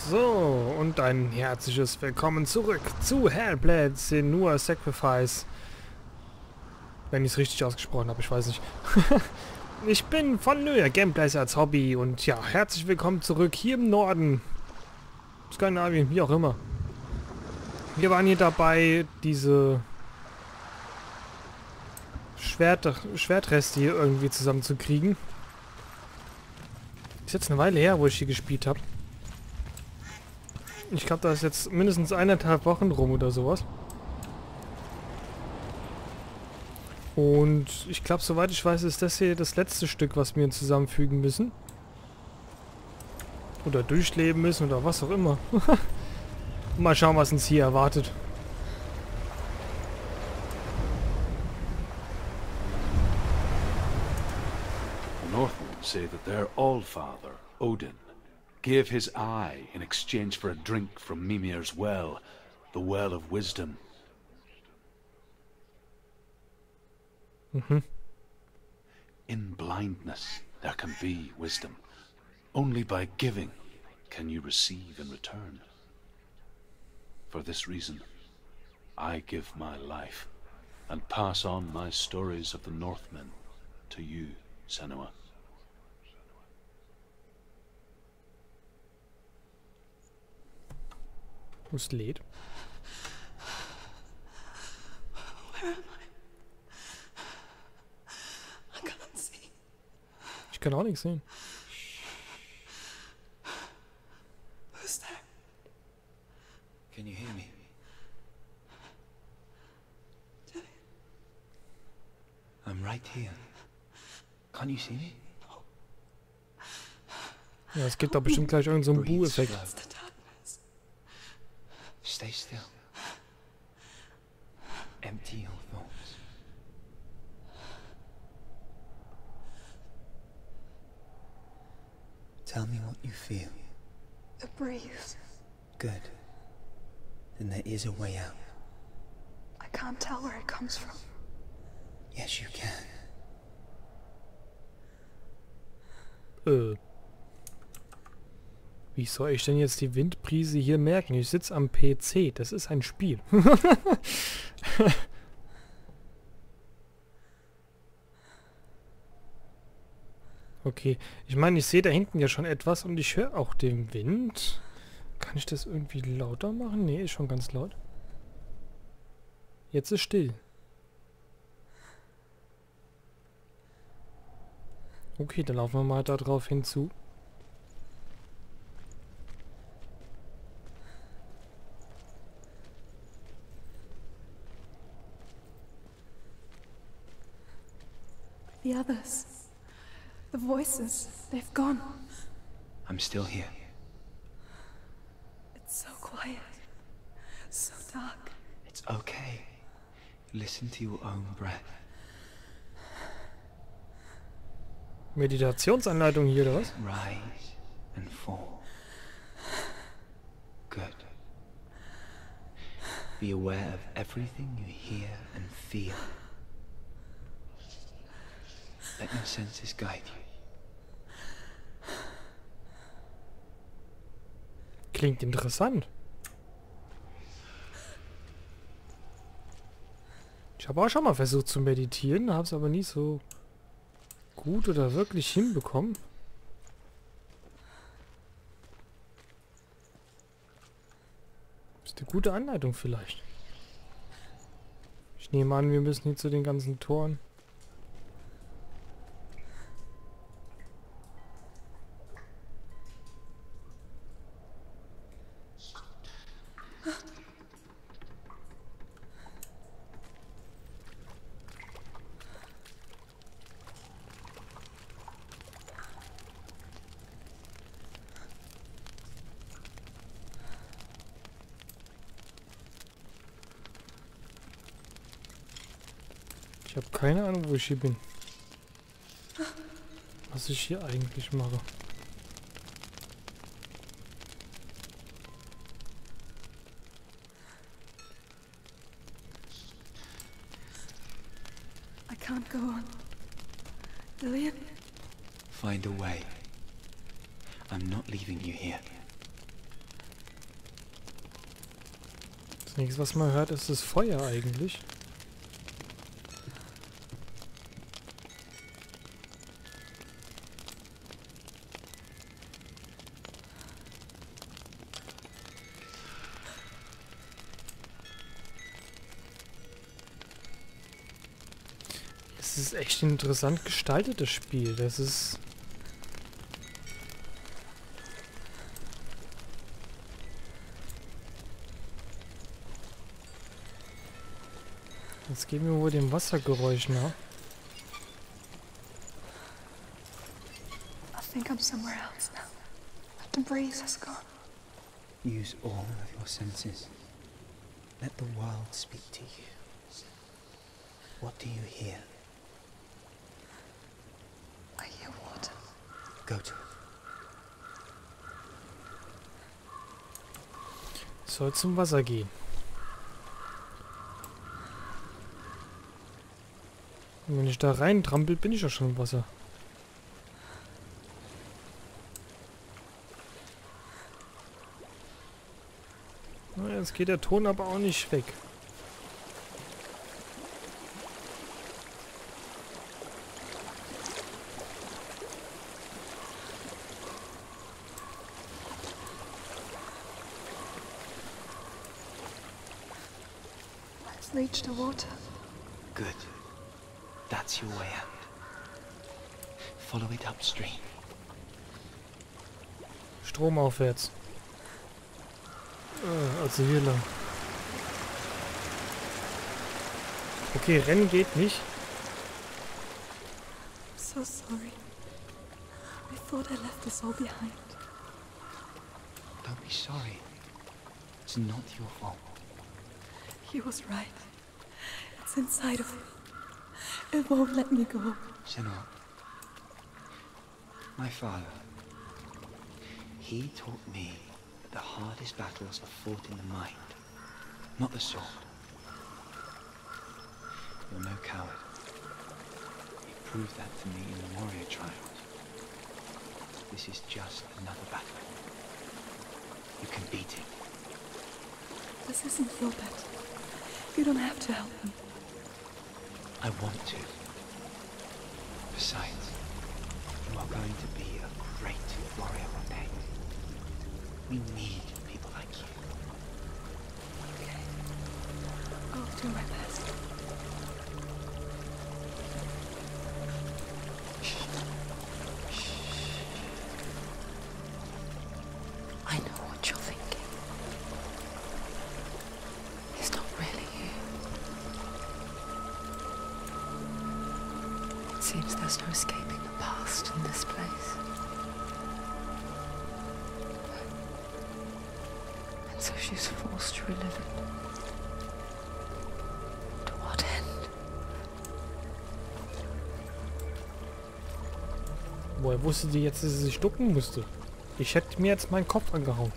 So, und ein herzliches Willkommen zurück zu Hellblade Senua's Sacrifice. Wenn ich es richtig ausgesprochen habe, ich weiß nicht. Ich bin von Nöer Gameplays als Hobby und ja, herzlich willkommen zurück hier im Norden. Skandinavien, wie auch immer. Wir waren hier dabei, diese Schwertreste hier irgendwie zusammenzukriegen. Ist jetzt eine Weile her, wo ich hier gespielt habe. Ich glaube, da ist jetzt mindestens 1,5 Wochen rum oder sowas. Und ich glaube, soweit ich weiß, ist das hier das letzte Stück, was wir zusammenfügen müssen. Oder durchleben müssen oder was auch immer. Mal schauen, was uns hier erwartet. Northmen say that their Allfather, Odin, gave his eye in exchange for a drink from Mimir's well, the Well of Wisdom. In blindness there can be wisdom. Only by giving can you receive in return. For this reason, I give my life and pass on my stories of the Northmen to you, Senua. Wo es lädt. Where am I can't see. Ich kann auch nichts sehen. Who's there? Can you hear me? I'm right here. Can't you see me? Ja, es gibt da bestimmt gleich irgendeinen so einen Bu-Effekt. It's the darkness. Stay still. Empty your thoughts. Tell me what you feel. A breeze. Good. Then there is a way out. I can't tell where it comes from. Yes, you can. Wie soll ich denn jetzt die Windbrise hier merken? Ich sitze am PC. Das ist ein Spiel. Okay. Ich meine, ich sehe da hinten ja schon etwas und ich höre auch den Wind. Kann ich das irgendwie lauter machen? Nee, ist schon ganz laut. Jetzt ist still. Okay, dann laufen wir mal da drauf hinzu. The others. The voices. They've gone. I'm still here. It's so quiet. So dark. It's okay. Listen to your own breath. Meditationsanleitung hier, oder was? Rise and fall. Good. Be aware of everything you hear and feel. Let your senses guide you. Klingt interessant. Ich habe auch schon mal versucht zu meditieren, habe es aber nie so gut oder wirklich hinbekommen. Ist eine gute Anleitung vielleicht. Ich nehme an, wir müssen hier zu den ganzen Toren. Ich habe keine Ahnung, wo ich hier bin. Was ich hier eigentlich mache. I can't go on. Lillian? Find a way. I'm not leaving you here. Das nächste, was man hört, ist das Feuer eigentlich. Es ist echt ein interessant gestaltetes Spiel. Das ist... Jetzt geben wir wohl dem Wassergeräusch nach. I think I'm somewhere else now. The breeze has gone. Use all of your senses. Let the world speak to you. What do you hear? I hear water. Go to it. Soll zum Wasser gehen. Und wenn ich da rein trampel, bin ich ja schon im Wasser. Na, jetzt geht der Ton aber auch nicht weg. Let's reach the water. Good. That's your way out. Follow it upstream. Stromaufwärts. Also hier lang. Okay, rennen geht nicht. So sorry. I thought I left us all behind. Don't be sorry. It's not your fault. He was right. It's inside of me. It won't let me go. Senua, my father, he taught me that the hardest battles are fought in the mind, not the sword. You're no coward. You proved that to me in the warrior trials. This is just another battle. You can beat it. This isn't your bet. You don't have to help me. I want to. Besides, you are going to be a great warrior one day. We need people like you. Okay. I'll do my best. I know what you're thinking. It's not really you. It seems there's no escaping the past in this place. And so she's forced to relive it. To what end? Woher wusste die jetzt, dass sie sich ducken musste? Ich hätte mir jetzt meinen Kopf angehauen.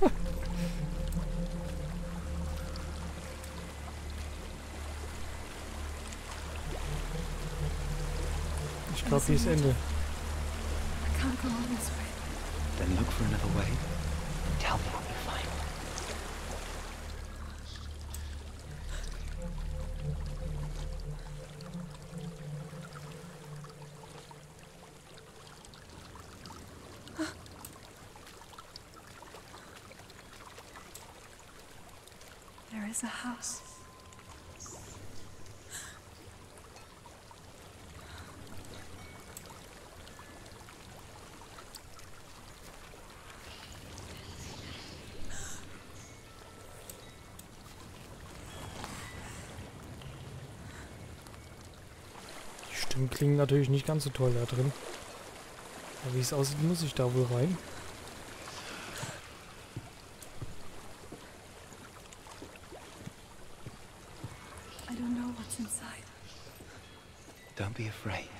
Ich glaube, hier ist Ende. I can't go on this way. Then look for another way. Tell me what you find. There is a house. Die Stimmen klingen natürlich nicht ganz so toll da drin. Aber wie es aussieht, muss ich da wohl rein. I don't know what's inside. Don't be afraid.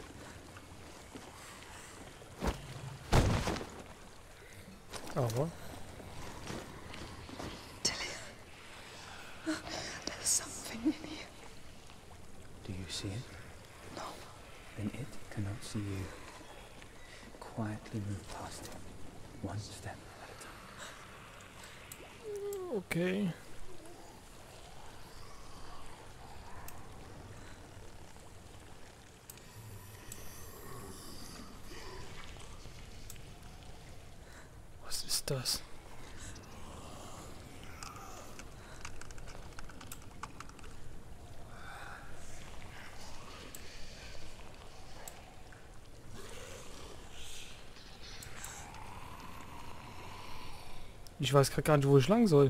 Aber There's something in here. Do you see it? No. Then it cannot see you. Quietly move past it. One step at a time. okay. ist das? Ich weiß gerade gar nicht, wo ich lang soll.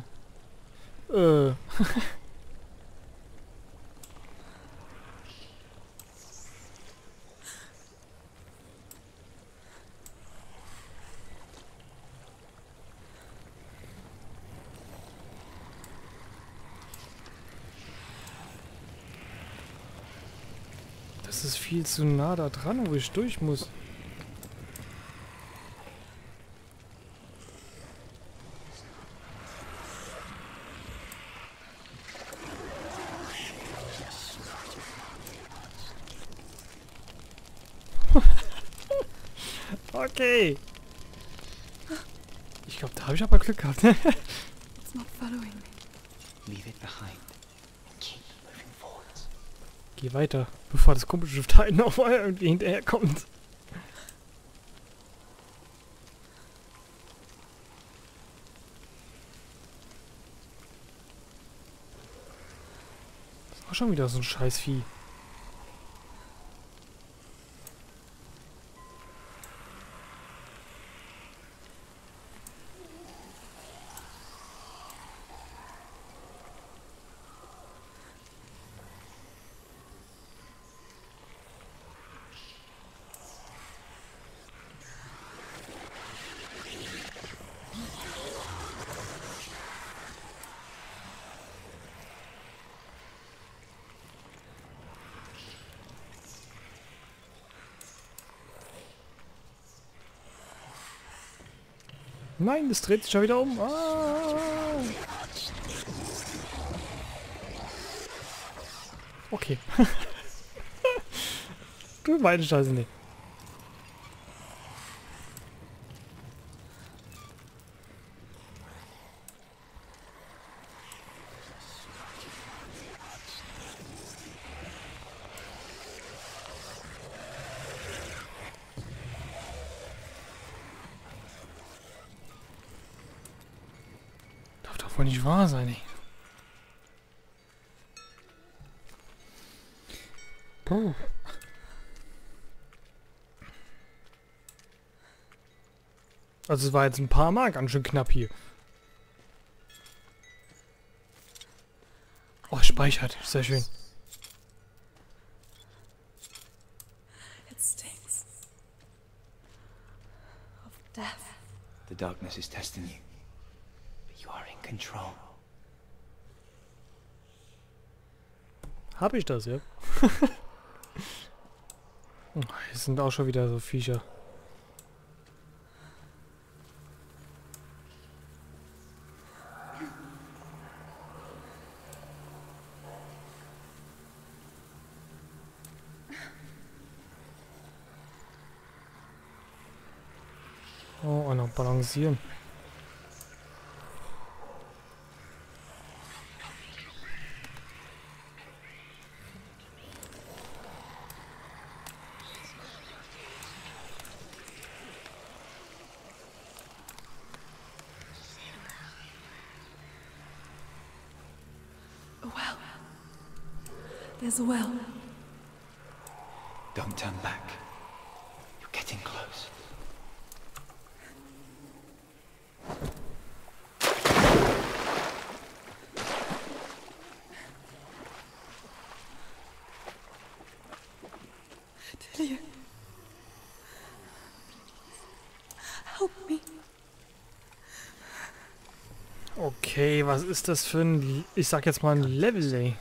Das ist viel zu nah da dran, wo ich durch muss. Okay. Ich glaube, da habe ich aber Glück gehabt. It's not following me. Leave it behind and keep moving forwards. Geh weiter, bevor das komische Teil noch mal irgendwie hinterherkommt. Das ist auch schon wieder so ein scheiß Vieh. Nein, das dreht sich schon wieder um. Ah. Okay. Du meine Scheiße nicht. Darf doch wohl nicht wahr sein, ey. Puh. Also es war jetzt ein paar Mal ganz schön knapp hier. Oh, speichert. Sehr schön. It stinks of death. The darkness is testing you, but you are in control. Hab ich das, ja? Oh, hier sind auch schon wieder so Viecher. Oh, noch balancieren. A well. There's a well. Don't turn back. You're getting close. Delia. Help me. Okay, was ist das für ein, ich sag jetzt mal ein Level, ey.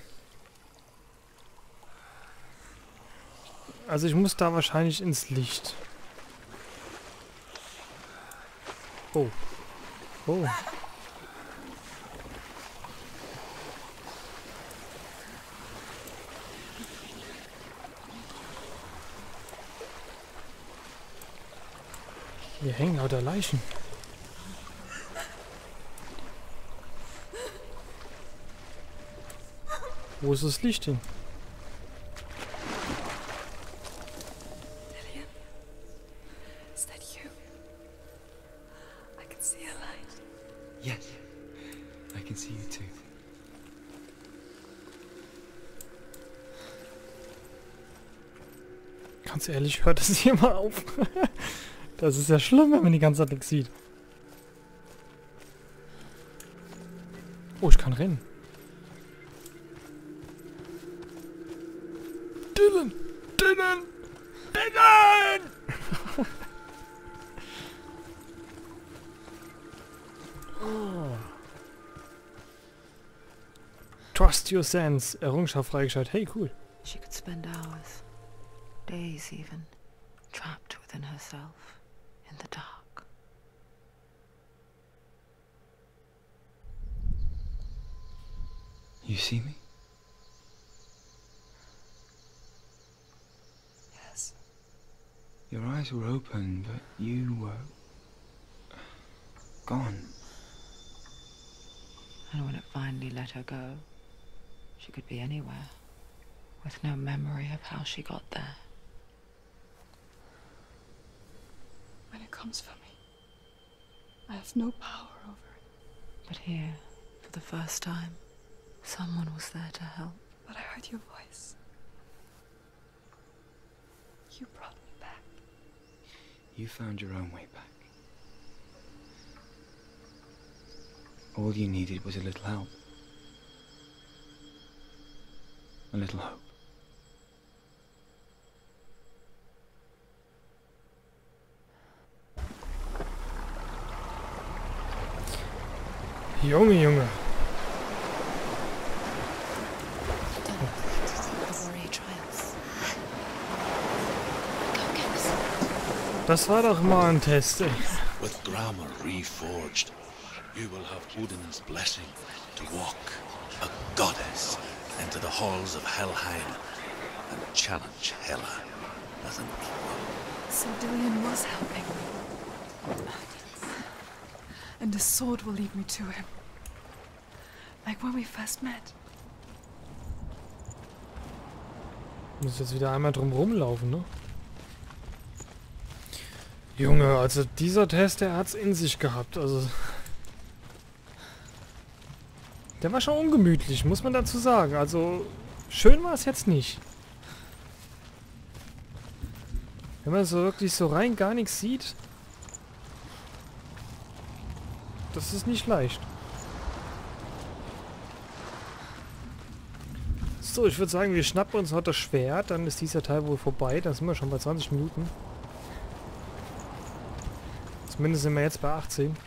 Also ich muss da wahrscheinlich ins Licht. Oh. Oh. Hier hängen lauter Leichen. Wo ist das Licht hin? Delia, is that you? I can see a light. Yes, I can see you too. Ganz ehrlich, hört das hier mal auf. Das ist ja schlimm, wenn man die ganze Zeit nichts sieht. Oh, ich kann rennen. Dylan! Dylan! Dylan! Oh. Trust your sense. Errungenschaft freigeschaltet. Hey, cool. She could spend hours, days even, trapped within herself, in the dark. You see me? Yes. Your eyes were open, but you were gone. And when it finally let her go, she could be anywhere, with no memory of how she got there. When it comes for me, I have no power over it. But here, for the first time, someone was there to help. But I heard your voice. You brought me back. You found your own way back. All you needed was a little help. A little hope. Junge, Junge. Das war doch mal ein Test, ey. With grammar reforged, you will have Odin's blessing to walk, a goddess, into the halls of Helheim and challenge Hela as an equal. So Dillion was helping me. And the sword will lead me to him. Like when we first met. Muss jetzt wieder einmal drum rumlaufen, ne? Junge, also dieser Test, der hat's in sich gehabt, also... Der war schon ungemütlich, muss man dazu sagen. Also, schön war es jetzt nicht. Wenn man so wirklich so rein gar nichts sieht... Das ist nicht leicht. So, ich würde sagen, wir schnappen uns heute das Schwert, dann ist dieser Teil wohl vorbei. Dann sind wir schon bei 20 Minuten. Zumindest sind wir jetzt bei 18.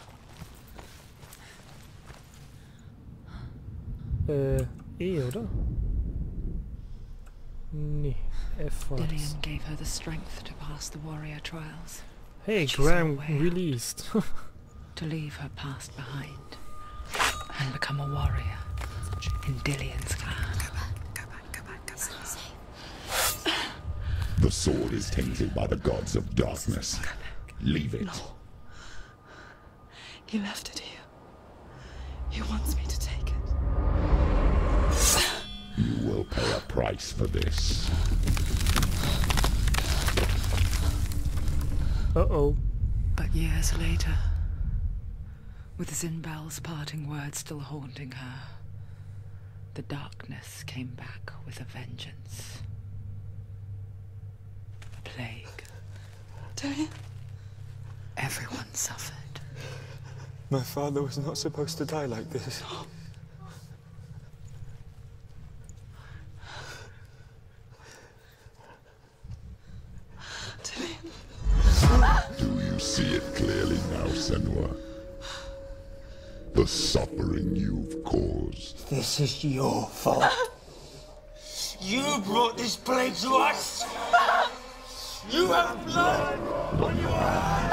E, oder? Nee, F war das. Dillion gave her the strength to pass the warrior trials. Hey, She's Graham aware. released. To leave her past behind and become a warrior in Dillion's clan. The sword is tainted by the gods of darkness. Leave it. No. He left it here. He wants me to take it. You will pay a price for this. Uh-oh. But years later, with Zinbal's parting words still haunting her, the darkness came back with a vengeance. A plague. Dillion? Everyone suffered. My father was not supposed to die like this. Dillion? Do you see it clearly now, Senua? The suffering you've caused. This is your fault. You brought this plague to us. You have blood on your hands.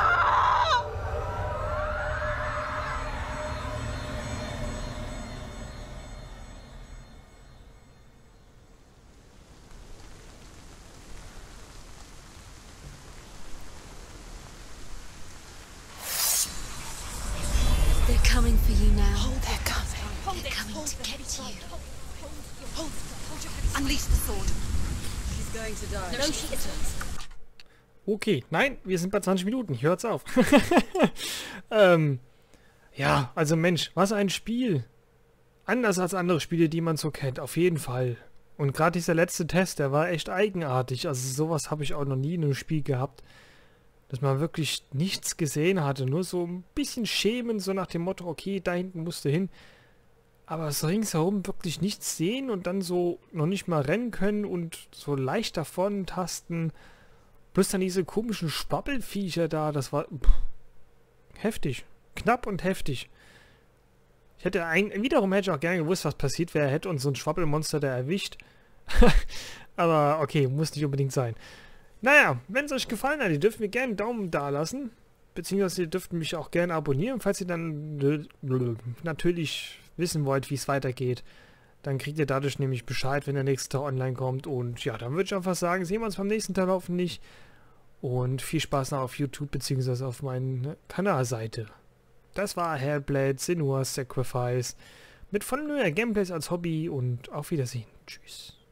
They're coming for you now. They're coming. They're coming to get you. Unleash the sword. She's going to die. No, she isn't. Okay, nein, wir sind bei 20 Minuten. Hier hört's auf. Ja, also Mensch, was ein Spiel. Anders als andere Spiele, die man so kennt, auf jeden Fall. Und gerade dieser letzte Test, der war echt eigenartig. Also sowas habe ich auch noch nie in einem Spiel gehabt. Dass man wirklich nichts gesehen hatte. Nur so ein bisschen schämen, so nach dem Motto, okay, da hinten musst du hin. Aber so ringsherum wirklich nichts sehen und dann so noch nicht mal rennen können und so leicht davon tasten. Plus dann diese komischen Schwabbelviecher da, das war heftig. Knapp und heftig. Ich hätte wiederum hätte ich auch gerne gewusst, was passiert wäre, hätte uns so ein Schwabbelmonster da erwischt. Aber okay, muss nicht unbedingt sein. Naja, wenn es euch gefallen hat, ihr dürft mir gerne einen Daumen da lassen. Beziehungsweise ihr dürft mich auch gerne abonnieren, falls ihr dann natürlich wissen wollt, wie es weitergeht. Dann kriegt ihr dadurch nämlich Bescheid, wenn der nächste Tag online kommt. Und ja, dann würde ich einfach sagen, sehen wir uns beim nächsten Tag hoffentlich. Und viel Spaß noch auf YouTube beziehungsweise auf meiner Kanalseite. Das war Hellblade: Senua's Sacrifice mit von Gameplays als Hobby und auf Wiedersehen. Tschüss.